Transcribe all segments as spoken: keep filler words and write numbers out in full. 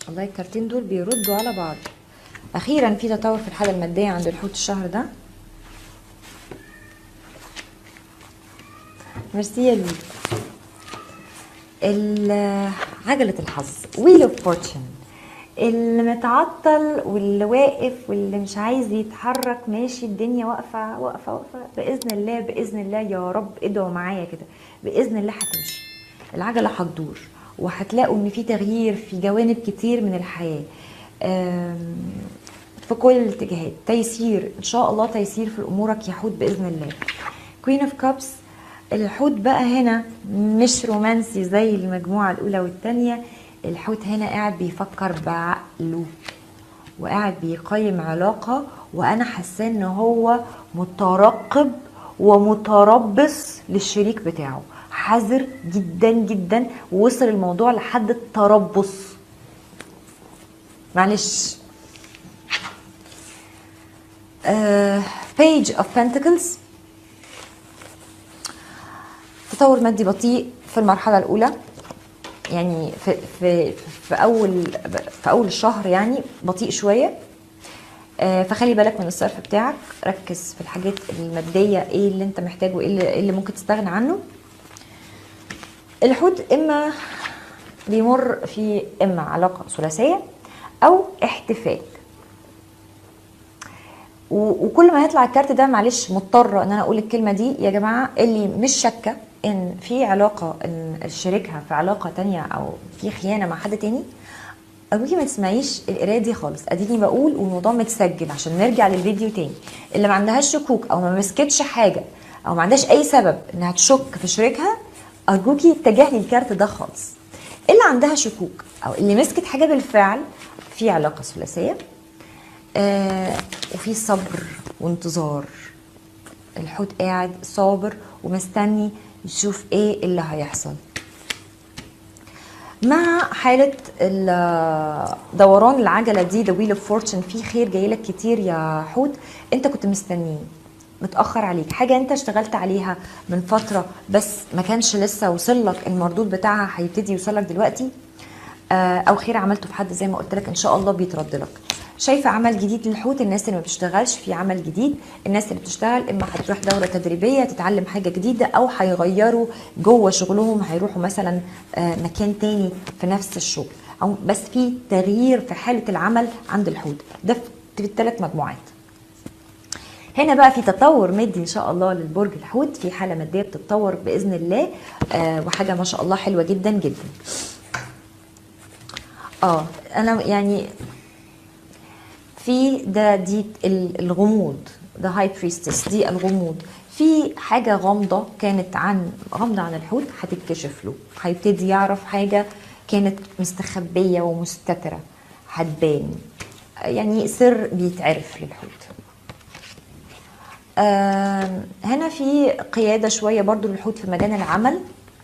والله الكارتين دول بيردوا على بعض. اخيرا في تطور في الحاله الماديه عند الحوت الشهر ده. ميرسي يا لولو. عجله الحظ ويل اوف فورتشن، اللي متعطل واللي واقف واللي مش عايز يتحرك ماشي، الدنيا واقفه واقفه واقفه. باذن الله باذن الله يا رب ادعوا معايا كده، باذن الله هتمشي العجله، هتدور وهتلاقوا ان في تغيير في جوانب كتير من الحياه في كل الاتجاهات. تيسير ان شاء الله، تيسير في امورك يا حوت باذن الله. كوين اوف كابس، الحوت بقى هنا مش رومانسي زي المجموعه الاولى والثانيه. الحوت هنا قاعد بيفكر بعقله وقاعد بيقيم علاقه، وانا حاسه ان هو مترقب ومتربص للشريك بتاعه، حذر جدا جدا، ووصل الموضوع لحد التربص. معلش. بيج اوف بنتكلز، تطور مادي بطيء في المرحله الاولى، يعني في في في اول في اول الشهر يعني بطيء شويه. آه فخلي بالك من الصرف بتاعك، ركز في الحاجات الماديه، ايه اللي انت محتاجه وايه اللي, إيه اللي ممكن تستغنى عنه. الحوت اما بيمر في اما علاقه ثلاثيه او احتفال، وكل ما هيطلع الكارت ده معلش مضطره ان انا اقول الكلمه دي يا جماعه، اللي مش شاكه ان في علاقه، ان شريكها في علاقه تانية او في خيانه مع حد تاني، ارجوكي ما تسمعيش القرايه دي خالص. اديني بقول والموضوع متسجل عشان نرجع للفيديو تاني. اللي ما عندهاش شكوك او ما مسكتش حاجه او ما عندهاش اي سبب انها تشك في شريكها، ارجوكي اتجاهلي الكارت ده خالص. اللي عندها شكوك او اللي مسكت حاجه بالفعل في علاقه ثلاثيه، آه وفي صبر وانتظار. الحوت قاعد صابر ومستني يشوف ايه اللي هيحصل. مع حالة دوران العجلة دي The Wheel of Fortune، في خير جايلك كتير يا حوت، انت كنت مستنيه، متأخر عليك، حاجة انت اشتغلت عليها من فترة بس ما كانش لسه وصلك المردود بتاعها، هيبتدي يوصلك دلوقتي. او خير عملته في حد زي ما قلت لك ان شاء الله بيترد لك. شايفه عمل جديد للحوت، الناس اللي ما بتشتغلش في عمل جديد، الناس اللي بتشتغل اما هتروح دوره تدريبيه تتعلم حاجه جديده، او هيغيروا جوه شغلهم، هيروحوا مثلا مكان تاني في نفس الشغل، او بس في تغيير في حاله العمل عند الحوت ده في الثلاث مجموعات. هنا بقى في تطور مادي ان شاء الله للبرج الحوت، في حاله ماديه بتتطور باذن الله، آه وحاجه ما شاء الله حلوه جدا جدا. اه انا يعني في ده دي الغموض، ده هاي بريستس، دي الغموض، في حاجه غامضه كانت عن غامضه عن الحوت هتتكشف له، هيبتدي يعرف حاجه كانت مستخبيه ومستتره هتبان، يعني سر بيتعرف للحوت. آه هنا في قياده شويه برضو للحوت في مجال العمل.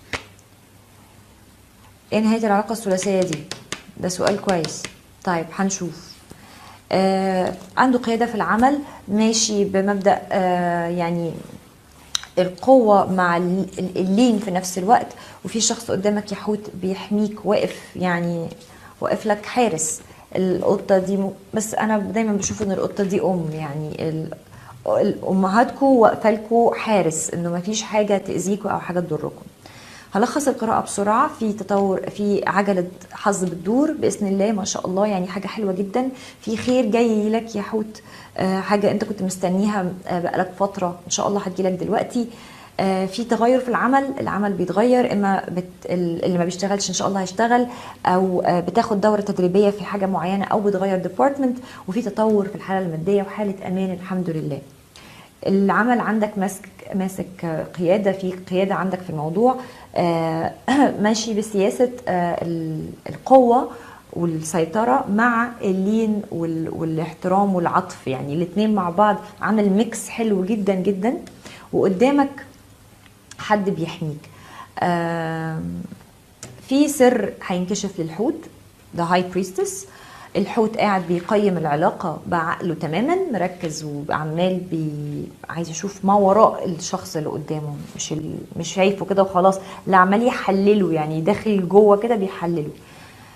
ايه نهايه العلاقه الثلاثيه دي؟ ده سؤال كويس. طيب هنشوف. آه عنده قيادة في العمل، ماشي بمبدأ آه يعني القوة مع اللين في نفس الوقت، وفي شخص قدامك يا حوت بيحميك، واقف يعني واقف لك حارس. القطة دي م... بس أنا دايما بشوف إن القطة دي أم، يعني ال... أمهاتكم واقفة لكم حارس، إنه مفيش حاجة تأذيكم أو حاجة تضركم. هلخص القراءة بسرعة. في تطور، في عجلة حظ بتدور بإذن الله ما شاء الله، يعني حاجة حلوة جدا، في خير جاي لك يا حوت، آه حاجة انت كنت مستنيها آه بقالك فترة ان شاء الله هتجيلك دلوقتي. آه في تغير في العمل، العمل بيتغير، اما بت اللي ما بيشتغلش ان شاء الله هيشتغل، او آه بتاخد دورة تدريبية في حاجة معينة، او بتغير ديبارتمنت، وفي تطور في الحالة المادية وحالة امان الحمد لله. العمل عندك ماسك ماسك قياده، في قياده عندك في الموضوع، آه ماشي بسياسه آه القوه والسيطره مع اللين والاحترام والعطف، يعني الاثنين مع بعض عامل ميكس حلو جدا جدا، وقدامك حد بيحميك. آه في سر هينكشف للحوت، ده هاي بريستس. الحوت قاعد بيقيم العلاقة بعقله تماما، مركز وعمال بي... عايز يشوف ما وراء الشخص اللي قدامه، مش ال... مش شايفه كده وخلاص، لا عمال يحلله، يعني داخل جوه كده بيحلله.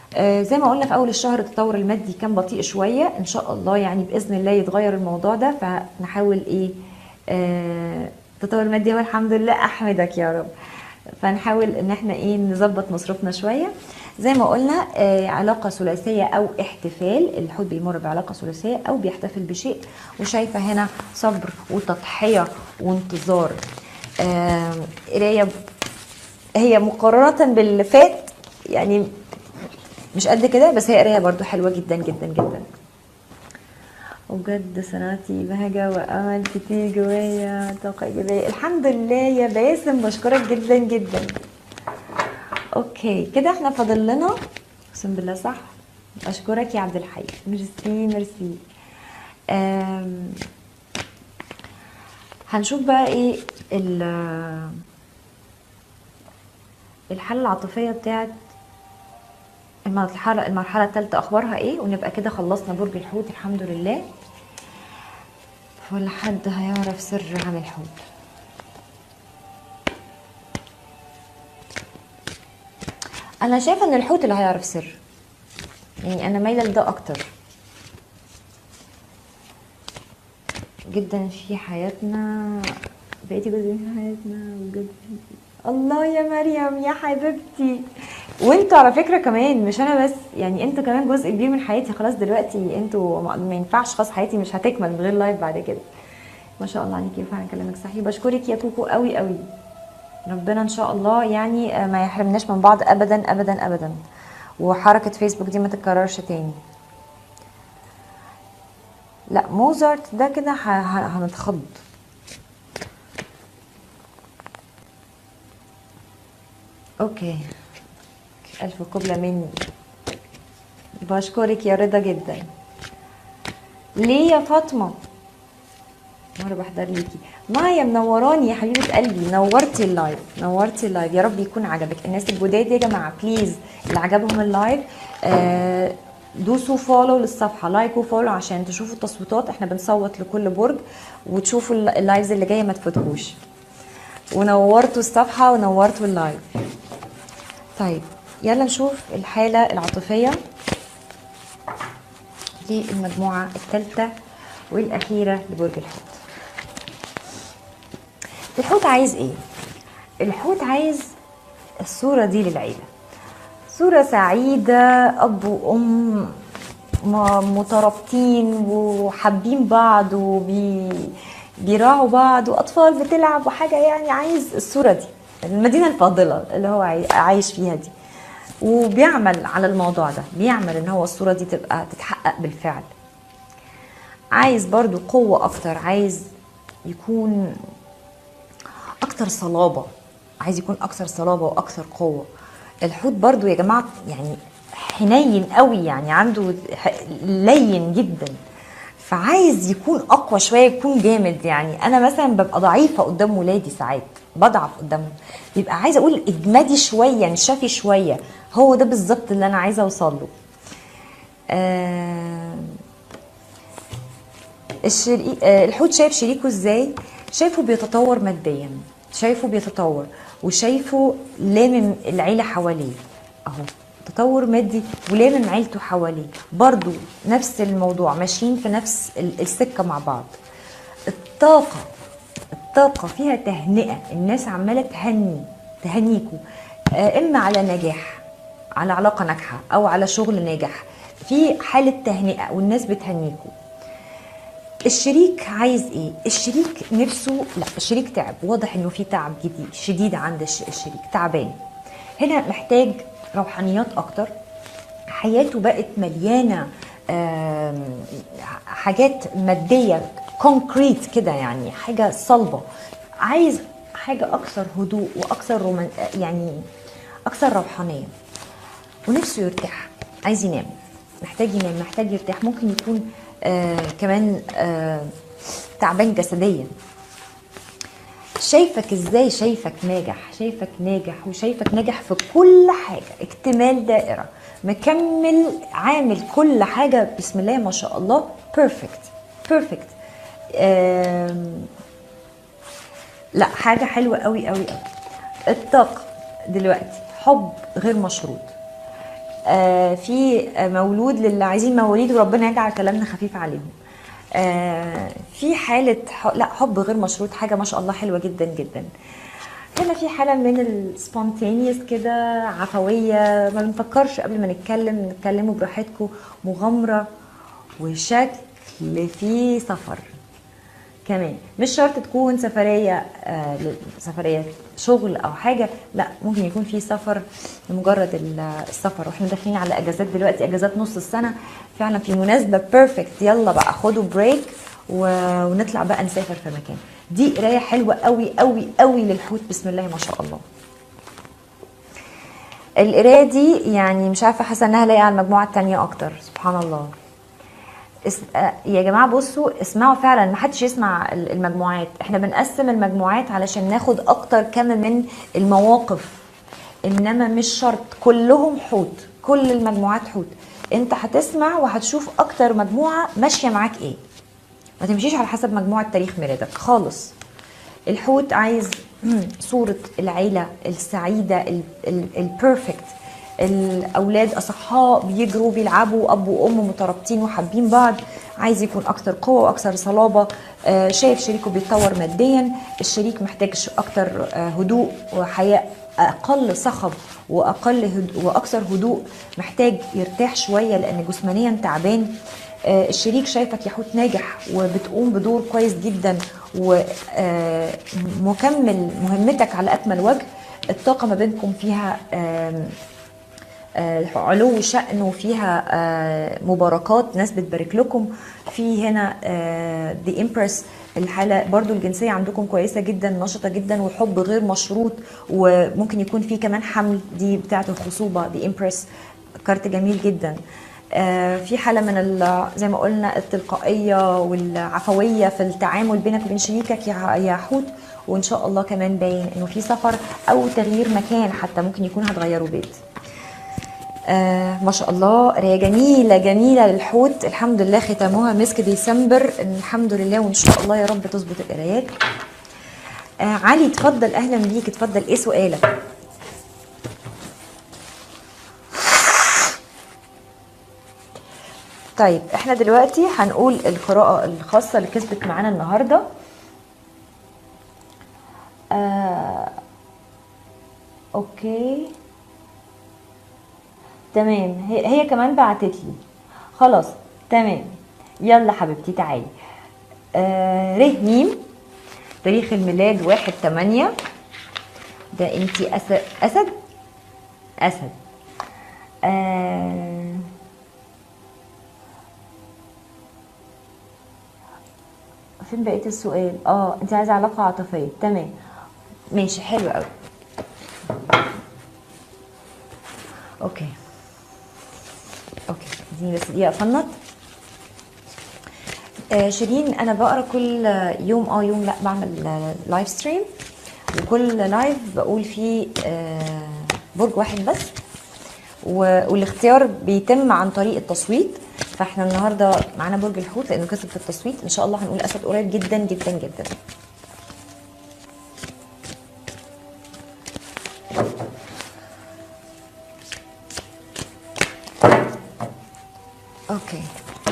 آه زي ما قلنا في اول الشهر التطور المادي كان بطيء شويه، ان شاء الله يعني باذن الله يتغير الموضوع ده، فنحاول ايه آه التطور المادي هو الحمد لله احمدك يا رب، فنحاول ان احنا ايه نظبط مصروفنا شويه. زي ما قلنا آه علاقه ثلاثيه او احتفال، الحوت بيمر بعلاقه ثلاثيه او بيحتفل بشيء، وشايفه هنا صبر وتضحيه وانتظار. آه قرايه هي مقارنه باللي فات يعني مش قد كده، بس هي قرايه برضو حلوه جدا جدا جدا. وبجد صنعتي بهجة وأمل كتير جوايا، طاقة إيجابية. الحمد لله يا باسم، بشكرك جدا جدا. أوكي كده احنا فاضل لنا، أقسم بالله صح، أشكرك يا عبد الحي، ميرسي ميرسي. أم... هنشوف بقى إيه الحالة العاطفية بتاعت المرحلة المرحلة الثالثة، أخبارها إيه، ونبقى كده خلصنا برج الحوت الحمد لله. ولا حد هيعرف سر عن الحوت؟ انا شايفه ان الحوت اللي هيعرف سر، يعني انا مايله لده اكتر جدا في حياتنا، بقيتي جزء من حياتنا بجد. الله يا مريم يا حبيبتي، وانتوا على فكره كمان مش انا بس، يعني انتوا كمان جزء كبير من حياتي. خلاص دلوقتي انتوا ما ينفعش، خلاص حياتي مش هتكمل من غير لايف بعد كده. ما شاء الله عليكي، فعلا كلامك صحيح. بشكرك يا كوكو قوي قوي، ربنا ان شاء الله يعني ما يحرمناش من بعض ابدا ابدا ابدا، وحركه فيسبوك دي ما تتكررش تاني. لا موزارت ده كده هنتخض. اوكي الف قبلة مني، بشكرك يا رضا جدا. ليه يا فاطمه؟ مرة بحضر ليكي مايا، منوراني يا حبيبه قلبي، نورتي اللايف نورتي اللايف، يا رب يكون عجبك. الناس الجداد يا جماعه بليز اللي عجبهم اللايف آه دوسوا فولو للصفحه، لايك وفولو عشان تشوفوا التصويتات، احنا بنصوت لكل برج، وتشوفوا اللايفز اللي جايه ما تفوتوش. ونورتوا الصفحه ونورتوا اللايف. طيب يلا نشوف الحاله العاطفيه للمجموعه الثالثه والاخيره لبرج الحوت. الحوت عايز ايه؟ الحوت عايز الصورة دي للعيلة، صورة سعيدة، اب وام مترابطين وحابين بعض وبيراعوا بعض واطفال بتلعب وحاجة، يعني عايز الصورة دي، المدينة الفاضلة اللي هو عايش فيها دي، وبيعمل على الموضوع ده، بيعمل ان هو الصورة دي تبقى تتحقق بالفعل. عايز برضو قوة اكتر، عايز يكون اكتر صلابة، عايز يكون اكثر صلابه واكثر قوه. الحوت برضو يا جماعه يعني حنين قوي، يعني عنده لين جدا، فعايز يكون اقوى شويه، يكون جامد. يعني انا مثلا ببقى ضعيفه قدام ولادي، ساعات بضعف قدامهم، بيبقى عايزه اقول اجمدي شويه، نشفي شويه، هو ده بالظبط اللي انا عايزه اوصل له. آه الشريك آه الحوت شايف شريكه ازاي؟ شايفه بيتطور ماديا، شايفه بيتطور، وشايفه لامم العيله حواليه، اهو تطور مادي ولامم عيلته حواليه، برضو نفس الموضوع، ماشيين في نفس السكه مع بعض. الطاقه الطاقه فيها تهنئه، الناس عماله تهني تهنيكوا، اما على نجاح، على علاقه ناجحه، او على شغل ناجح، في حاله تهنئه والناس بتهنيكوا. الشريك عايز ايه؟ الشريك نفسه، لا الشريك تعب، واضح انه في تعب جديد شديد عند الشريك، تعبان هنا، محتاج روحانيات اكتر، حياته بقت مليانه حاجات ماديه كونكريت كده، يعني حاجه صلبه، عايز حاجه اكثر هدوء واكثر رومان، يعني اكثر روحانيه، ونفسه يرتاح، عايز ينام، محتاج ينام، محتاج يرتاح. ممكن يكون آه كمان آه تعبان جسديا. شايفك ازاي؟ شايفك ناجح، شايفك ناجح وشايفك ناجح في كل حاجة، اكتمال دائرة، مكمل، عامل كل حاجة بسم الله ما شاء الله بيرفكت بيرفكت. آه لا حاجة حلوة قوي قوي قوي. الطاقة دلوقتي حب غير مشروط، آه في مولود للي عايزين مواليد، وربنا يجعل كلامنا خفيف عليهم. آه في حالة ح- لا حب غير مشروط، حاجة ما شاء الله حلوة جدا جدا. هنا في حالة من السبونتينيوس كده، عفوية، ما بنفكرش قبل ما نتكلم، نتكلموا براحتكم، مغامرة، وشكل في سفر كمان. مش شرط تكون سفرية آه ل- سفرية شغل او حاجة، لا ممكن يكون في سفر لمجرد ال- السفر. واحنا داخلين على اجازات دلوقتي، اجازات نص السنة، فعلا في مناسبة بيرفكت. يلا بقى خدوا بريك و- ونطلع بقى نسافر في مكان. دي قراية حلوة قوي قوي قوي للحوت، بسم الله ما شاء الله. القراية دي يعني مش عارفة، حاسة انها لايقة على المجموعة التانية اكتر، سبحان الله. اس... آه، يا جماعه بصوا اسمعوا فعلا، ما حدش يسمع ال- المجموعات. احنا بنقسم المجموعات علشان ناخد اكتر كم من المواقف، انما مش شرط كلهم حوت، كل المجموعات حوت. انت هتسمع وهتشوف اكتر مجموعه ماشيه معاك ايه. ما تمشيش على حسب مجموعه تاريخ ميلادك خالص. الحوت عايز صورة العيلة السعيدة البيرفكت، الأولاد أصحاء بيجروا بيلعبوا، أب وأم مترابطين وحابين بعض، عايز يكون أكثر قوة وأكثر صلابة. آه، شايف شريكه بيتطور ماديا، الشريك محتاج ش- أكثر آه، هدوء وحياة، أقل صخب وأقل هدوء وأكثر هدوء، محتاج يرتاح شوية لأن جسمانيا تعبان. آه، الشريك شايفك يا حوت ناجح وبتقوم بدور كويس جدا ومكمل مهمتك على أكمل وجه. الطاقة ما بينكم فيها آم، آه، علو شأن، وفيها آه، مباركات، ناس بتبارك لكم. في هنا دي امبرس، الحالة برضو الجنسية عندكم كويسة جدا، نشطة جدا، وحب غير مشروط، وممكن يكون في كمان حمل، دي بتاعة الخصوبة. دي امبرس كارت جميل جدا. آه، في حالة من ال- زي ما قلنا التلقائية والعفوية في التعامل بينك وبين شريكك يا يا حوت. وان شاء الله كمان باين انه في سفر او تغيير مكان، حتى ممكن يكون هتغيروا بيت. آه ما شاء الله، قرايه جميله جميله للحوت، الحمد لله ختامها مسك ديسمبر، الحمد لله، وان شاء الله يا رب تظبط القرايات. آه علي اتفضل، اهلا بيك، اتفضل، ايه سؤالك؟ طيب احنا دلوقتي هنقول القراءه الخاصه اللي كسبت معانا النهارده. آه اوكي تمام، هي, هي كمان بعتت لي، خلاص تمام. يلا حبيبتي تعالي. آه ره ميم، تاريخ الميلاد واحد تمانية، ده انتي أسد أسد أسد. آه فين بقية السؤال؟ اه انتي عايزة علاقة عاطفية، تمام ماشي، حلو قوي. اوكي اوكي، اديني بس دقيقة افنط. آه شيرين، انا بقرا كل يوم، اه يوم لا بعمل لايف ستريم، وكل لايف بقول فيه آه برج واحد بس، والاختيار بيتم عن طريق التصويت. فاحنا النهارده معانا برج الحوت لانه كسب في التصويت، ان شاء الله هنقول اسد قريب جدا جدا جدا. اوكي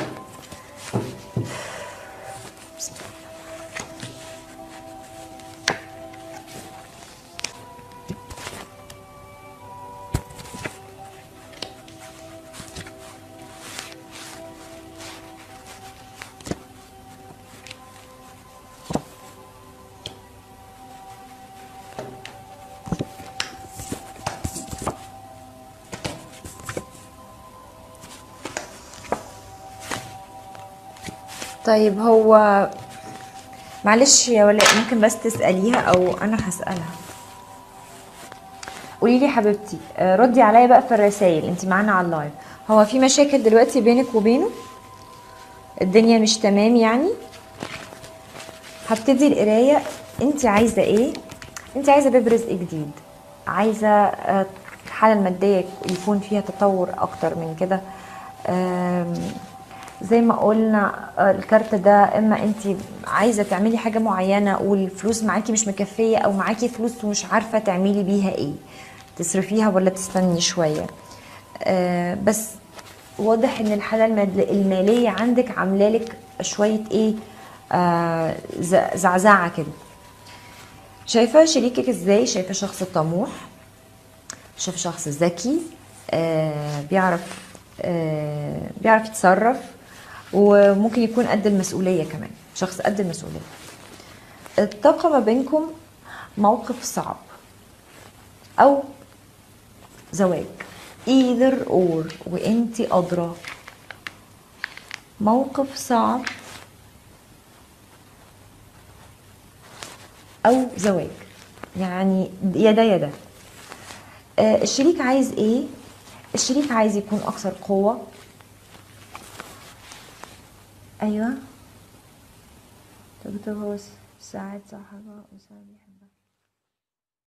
طيب، هو معلش يا ولاء، ممكن بس تسأليها او انا هسألها. قولي لي حبيبتي، آه، ردي عليا بقى في الرسائل، انت معانا على اللايف. هو في مشاكل دلوقتي بينك وبينه؟ الدنيا مش تمام يعني؟ هبتدي القرايه. انت عايزه ايه؟ انت عايزه باب رزق جديد، عايزه آه، الحاله الماديه يكون فيها تطور اكتر من كده. آم، زي ما قلنا آه، الكارت ده، اما انت عايزه تعملي حاجه معينه والفلوس معاكي مش مكفيه، او معاكي فلوس ومش عارفه تعملي بيها ايه، تصرفيها ولا تستني شويه. آه بس واضح ان الحالة الماد- المالية عندك عاملالك شوية ايه، آه ز- زعزعة كده. شايفة شريكك ازاي؟ شايفة شخص طموح، شايفة شخص ذكي، آه بيعرف آه بيعرف يتصرف، وممكن يكون قد المسؤولية كمان، شخص قد المسؤولية. الطاقة ما بينكم موقف صعب او زواج، either or، وانتي ادرى. موقف صعب او زواج، يعني يا ده يا ده. آه الشريك عايز ايه؟ الشريك عايز يكون اكثر قوة. ايوه. طب طب هو ساعات صاحبها وساعات بيحبها.